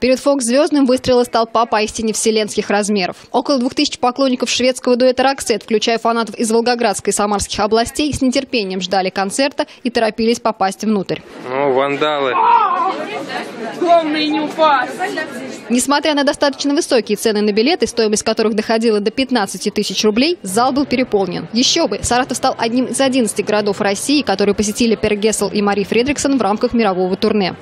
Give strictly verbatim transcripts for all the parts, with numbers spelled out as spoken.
Перед фолк-звездным выстрелилась толпа поистине вселенских размеров. Около двух тысяч поклонников шведского дуэта «Роксет», включая фанатов из Волгоградской и Самарских областей, с нетерпением ждали концерта и торопились попасть внутрь. Ну, вандалы. Главное не упасть. Несмотря на достаточно высокие цены на билеты, стоимость которых доходила до пятнадцати тысяч рублей, зал был переполнен. Еще бы, Саратов стал одним из одиннадцати городов России, которые посетили Пер Гессел и Мари Фредриксон в рамках мирового турне.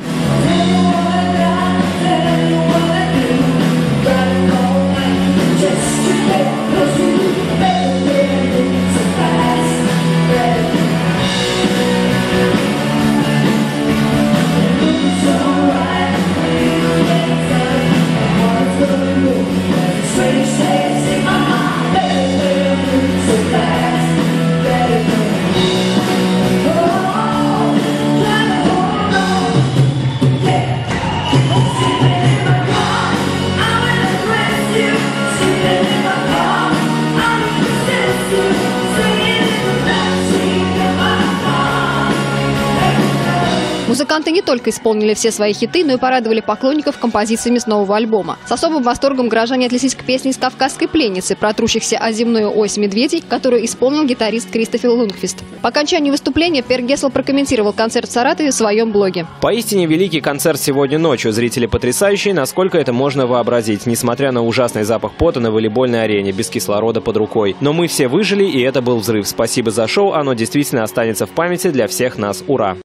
Музыканты не только исполнили все свои хиты, но и порадовали поклонников композициями с нового альбома. С особым восторгом горожане отнеслись к песне из «Кавказской пленницы» про трущихся о земную ось медведей, которую исполнил гитарист Кристофер Лунгквист. По окончании выступления Пер Гессел прокомментировал концерт в Саратове в своем блоге. Поистине великий концерт сегодня ночью. Зрители потрясающие, насколько это можно вообразить, несмотря на ужасный запах пота на волейбольной арене, без кислорода под рукой. Но мы все выжили, и это был взрыв. Спасибо за шоу, оно действительно останется в памяти для всех нас. Ура!